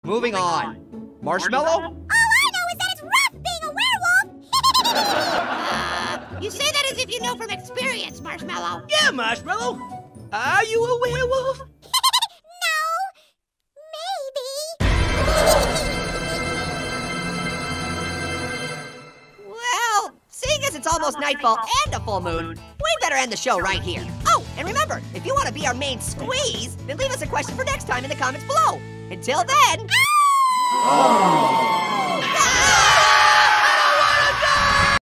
Moving on. Marshmallow? All I know is that it's rough being a werewolf. You say that as if you know from experience, Marshmallow. Yeah, Marshmallow. Are you a werewolf? No, maybe. Well, seeing as it's almost nightfall and a full moon, we better end the show right here. Oh, and remember, if you want to be our main squeeze, then leave us a question for next time in the comments below. Until then...